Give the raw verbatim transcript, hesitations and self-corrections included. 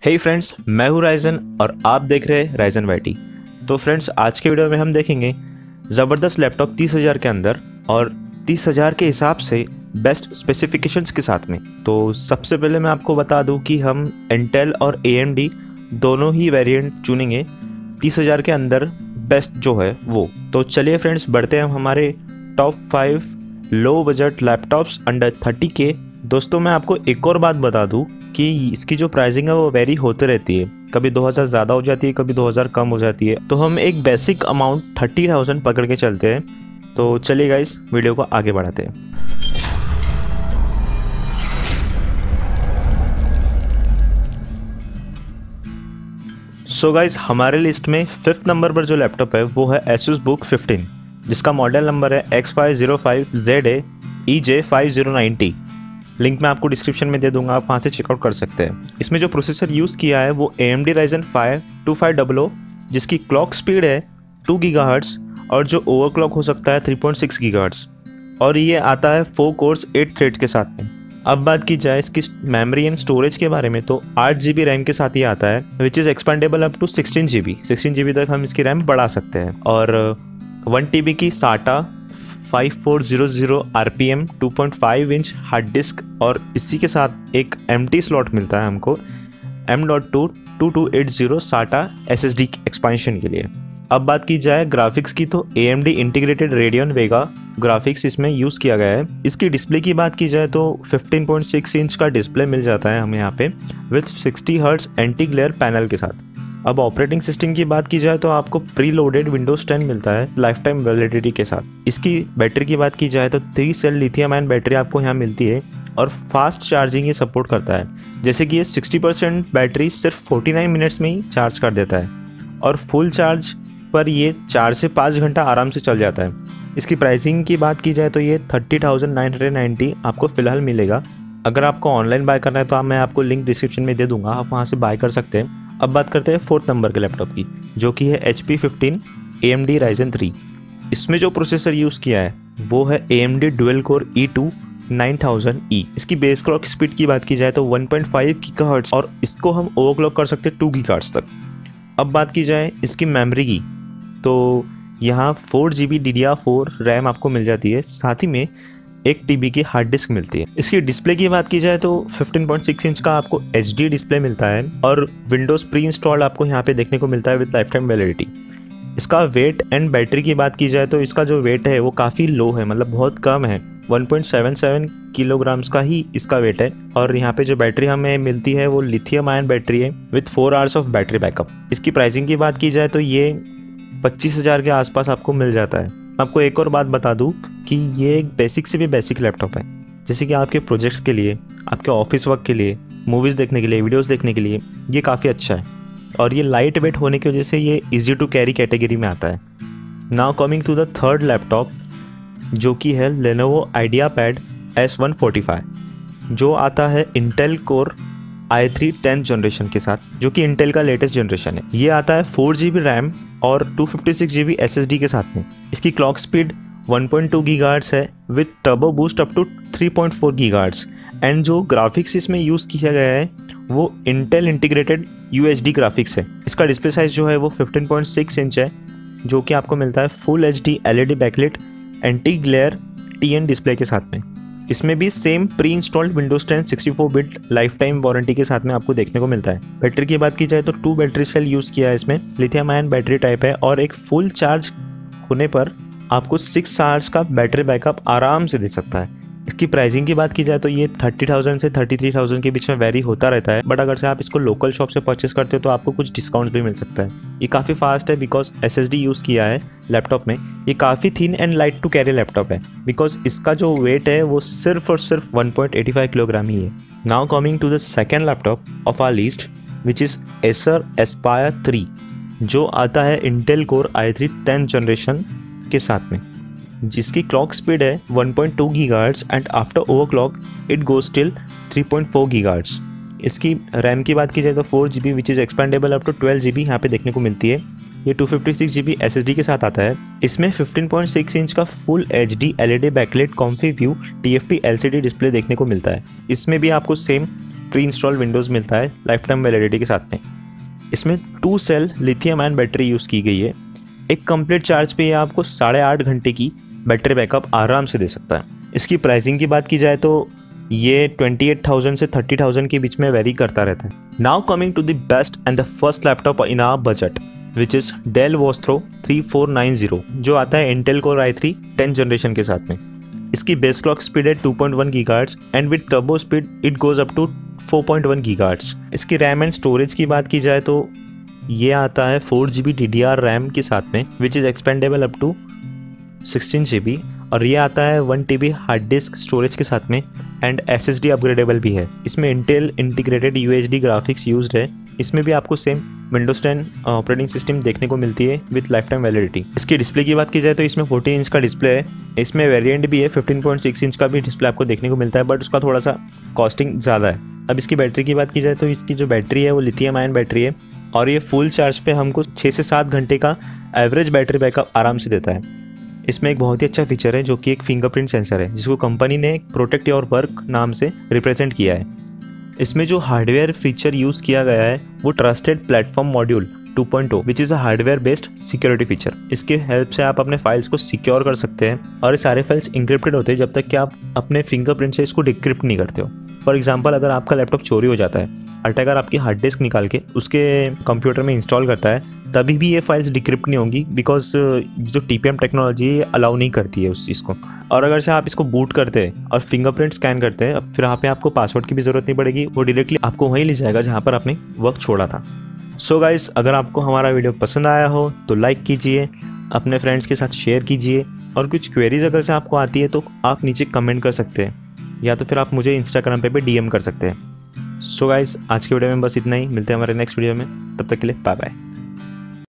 हे friends, मैं हूँ Ryzen और आप देख रहे हैं राइजन वाईटी। तो फ्रेंड्स, आज के वीडियो में हम देखेंगे ज़बरदस्त लैपटॉप तीस हज़ार के अंदर और तीस हज़ार के हिसाब से बेस्ट स्पेसिफिकेशंस के साथ में। तो सबसे पहले मैं आपको बता दूं कि हम इंटेल और ए एम डी दोनों ही वेरिएंट चुनेंगे तीस हज़ार के अंदर बेस्ट जो है वो। तो चलिए फ्रेंड्स, बढ़ते हैं हम हमारे top five low budget laptops under thirty के। दोस्तों, मैं आपको एक और बात बता दूं कि इसकी जो प्राइसिंग है वो वेरी होते रहती है। कभी दो हज़ार ज़्यादा हो जाती है, कभी दो हज़ार कम हो जाती है। तो हम एक बेसिक अमाउंट थर्टी थाउजेंड पकड़ के चलते हैं। तो चलिए गाइस, वीडियो को आगे बढ़ाते हैं। सो गाइस, हमारे लिस्ट में फिफ्थ नंबर पर जो लैपटॉप है वो है एसुस बुक फिफ्टीन, जिसका मॉडल नंबर है X five zero five Z A E J five zero nine zero. Link मैं आपको डिस्क्रिप्शन में दे दूंगा, आप वहाँ से चेकआउट कर सकते हैं। इसमें जो प्रोसेसर यूज़ किया है वो A M D Ryzen five two five double O, जिसकी क्लॉक स्पीड है टू गीगाहर्ट्ज़ और जो ओवरक्लॉक हो सकता है थ्री पॉइंट सिक्स गीगाहर्ट्ज़, और ये आता है फोर कोर्स एट थ्रेड के साथ में। अब बात की जाए इसकी मेमोरी एंड स्टोरेज के बारे में, तो आठ जी बी रैम के साथ ही आता है, which is expandable up to sixteen G B sixteen G B तक हम इसकी रैम बढ़ा सकते हैं। और वन टी बी की SATA five four zero zero R P M two point five inch hard disk, और इसी के साथ एक एम टी स्लॉट मिलता है हमको M dot two two two eight zero SATA S S D expansion के लिए। अब बात की जाए ग्राफिक्स की, तो A M D integrated Radeon Vega graphics इसमें यूज़ किया गया है। इसकी डिस्प्ले की बात की जाए तो फिफ्टीन पॉइंट सिक्स इंच का डिस्प्ले मिल जाता है हमें यहाँ पे with sixty hertz anti glare panel के साथ। अब ऑपरेटिंग सिस्टम की बात की जाए तो आपको प्री लोडेड विंडोज टेन मिलता है लाइफ टाइम वैलिडिटी के साथ। इसकी बैटरी की बात की जाए तो three cell lithium ion battery आपको यहाँ मिलती है और फास्ट चार्जिंग ये सपोर्ट करता है। जैसे कि ये सिक्सटी परसेंट बैटरी सिर्फ फोर्टी नाइन मिनट्स में ही चार्ज कर देता है और फुल चार्ज पर ये चार से पाँच घंटा आराम से चल जाता है। इसकी प्राइसिंग की बात की जाए तो ये thirty thousand nine hundred ninety आपको फ़िलहाल मिलेगा। अगर आपको ऑनलाइन बाय करना है तो मैं आपको लिंक डिस्क्रिप्शन में दे दूँगा, आप वहाँ से बाय कर सकते हैं। अब बात करते हैं फोर्थ नंबर के लैपटॉप की, जो कि है H P fifteen A M D Ryzen three. इसमें जो प्रोसेसर यूज़ किया है वो है A M D dual core E two nine thousand E. इसकी बेस क्लॉक स्पीड की बात की जाए तो वन पॉइंट फाइव गीगाहर्ट्ज़ और इसको हम ओवरक्लॉक कर सकते हैं टू गीगाहर्ट्ज़ तक। अब बात की जाए इसकी मेमोरी की, तो यहाँ four G B D D R four RAM आपको मिल जाती है, साथ ही में एक टी बी की हार्ड डिस्क मिलती है। इसकी डिस्प्ले की बात की जाए तो फिफ्टीन पॉइंट सिक्स इंच का आपको एच डी डिस्प्ले मिलता है और विंडोज़ प्री इंस्टॉल्ड आपको यहाँ पे देखने को मिलता है विद लाइफ टाइम वैलिडिटी। इसका वेट एंड बैटरी की बात की जाए तो इसका जो वेट है वो काफ़ी लो है, मतलब बहुत कम है, one point seven seven kilograms का ही इसका वेट है। और यहाँ पे जो बैटरी हमें मिलती है वो लिथियम आयन बैटरी है with four hours of battery backup. इसकी प्राइसिंग की बात की जाए तो ये पच्चीस हज़ार के आसपास आपको मिल जाता है। आपको एक और बात बता दूं कि ये एक बेसिक से भी बेसिक लैपटॉप है, जैसे कि आपके प्रोजेक्ट्स के लिए, आपके ऑफिस वर्क के लिए, मूवीज़ देखने के लिए, वीडियोस देखने के लिए ये काफ़ी अच्छा है। और ये लाइट वेट होने की वजह से ये इजी टू कैरी कैटेगरी में आता है। Now coming to the third laptop, जो कि है Lenovo IdeaPad S one forty five, जो आता है Intel core I three tenth generation के साथ, जो कि इंटेल का लेटेस्ट जनरेशन है। ये आता है फोर जी बी रैम और two fifty six G B S S D के साथ में। इसकी clock speed one point two gigahertz है with turbo boost up to three point four gigahertz. And जो ग्राफिक्स इसमें यूज़ किया गया है वो Intel integrated U H D graphics है। इसका डिस्प्ले साइज़ जो है वो फिफ्टीन पॉइंट सिक्स इंच है, जो कि आपको मिलता है full H D L E D backlit anti glare T N display के साथ में। इसमें भी same pre installed Windows ten sixty four bit life time warranty के साथ में आपको देखने को मिलता है। बैटरी की बात की जाए तो टू बैटरी सेल यूज़ किया है इसमें, लिथियम आयन बैटरी टाइप है, और एक फुल चार्ज होने पर आपको सिक्स आवर्स का बैटरी बैकअप आराम से दे सकता है। इसकी प्राइसिंग की बात की जाए तो ये थर्टी थाउजेंड से थर्टी थ्री थाउजेंड के बीच में वेरी होता रहता है, बट अगर से आप इसको लोकल शॉप से परचेस करते हो तो आपको कुछ डिस्काउंट भी मिल सकता है। ये काफ़ी फास्ट है because S S D use किया है लैपटॉप में। ये काफ़ी thin and light to carry laptop है बिकॉज इसका जो वेट है वो सिर्फ और सिर्फ one point eighty five kilogram ही है। Now coming to the second laptop of our list, which is Acer Aspire three, जो आता है Intel core I three tenth generation के साथ में, जिसकी क्लॉक स्पीड है one point two gigahertz and after overclock it goes till three point four gigahertz. इसकी RAM की बात की जाए तो four G B which is expandable up to twelve G B यहाँ पे देखने को मिलती है। ये two fifty six G B S S D के साथ आता है। इसमें फिफ्टीन पॉइंट सिक्स इंच का full H D L E D backlight comfy view T F T L C D display देखने को मिलता है। इसमें भी आपको सेम प्री इंस्टॉल विंडोज़ मिलता है लाइफ टाइम वैलिडिटी के साथ में। इसमें two cell lithium ion battery use की गई है। एक कंप्लीट चार्ज पे ये आपको साढ़े आठ घंटे की बैटरी बैकअप आराम से दे सकता है। इसकी प्राइसिंग की बात की जाए तो ये अट्ठाईस हज़ार से तीस हज़ार के बीच में वेरी करता रहता है। Now coming to the best and the first laptop in our budget which is Dell Vostro three four nine zero, जो आता है Intel core I three tenth generation के साथ में। इसकी बेस क्लॉक स्पीड है two point one gigahertz and with turbo speed it goes up to four point one gigahertz. इसकी RAM and storage की बात की जाए तो ये आता है four G B D D R RAM के साथ में which is expandable up to sixteen G B, और ये आता है one T B hard disk storage के साथ में and S S D upgradable भी है। इसमें Intel integrated U H D graphics used है। इसमें भी आपको same Windows ten operating system देखने को मिलती है विथ लाइफ टाइम वैलिडिटी। इसकी डिस्प्ले की बात की जाए तो इसमें फोर्टीन इंच का डिस्प्ले है। इसमें वेरिएंट भी है, फिफ्टीन पॉइंट सिक्स इंच का भी डिस्प्ले आपको देखने को मिलता है, बट उसका थोड़ा सा कॉस्टिंग ज़्यादा है। अब इसकी बैटरी की बात की जाए तो इसकी जो बैटरी है वो लिथियम आयन बैटरी है और ये फुल चार्ज पे हमको छः से सात घंटे का एवरेज बैटरी बैकअप आराम से देता है। इसमें एक बहुत ही अच्छा फीचर है जो कि एक फिंगरप्रिंट सेंसर है, जिसको कंपनी ने प्रोटेक्ट योर वर्क नाम से रिप्रेजेंट किया है। इसमें जो हार्डवेयर फीचर यूज़ किया गया है वो trusted platform module two point O which is a hardware based security feature. इसके हेल्प से आप अपने फाइल्स को सिक्योर कर सकते हैं और ये सारे फाइल्स इंक्रिप्टेड होते हैं जब तक कि आप अपने फिंगरप्रिंट से इसको डिक्रिप्ट नहीं करते हो। फॉर एग्जांपल, अगर आपका लैपटॉप चोरी हो जाता है, अटैकर आपकी हार्ड डिस्क निकाल के उसके कंप्यूटर में इंस्टॉल करता है, तभी भी ये फाइल्स डिक्रिप्ट नहीं होंगी बिकॉज जो टी पी एम टेक्नोलॉजी है अलाउ नहीं करती है उस चीज़ को। और अगर से आप इसको बूट करते हैं और फिंगरप्रिंट स्कैन करते हैं, फिर यहाँ पे आपको पासवर्ड की भी ज़रूरत नहीं पड़ेगी, वो डायरेक्टली आपको वहीं ले जाएगा जहाँ पर आपने वक्त छोड़ा था। सो so गाइस, अगर आपको हमारा वीडियो पसंद आया हो तो लाइक कीजिए, अपने फ्रेंड्स के साथ शेयर कीजिए, और कुछ क्वेरीज अगर से आपको आती है तो आप नीचे कमेंट कर सकते हैं या तो फिर आप मुझे इंस्टाग्राम पे भी डी एम कर सकते हैं। सो so गाइस, आज के वीडियो में बस इतना ही। मिलते हैं हमारे नेक्स्ट वीडियो में, तब तक के लिए बाय बाय।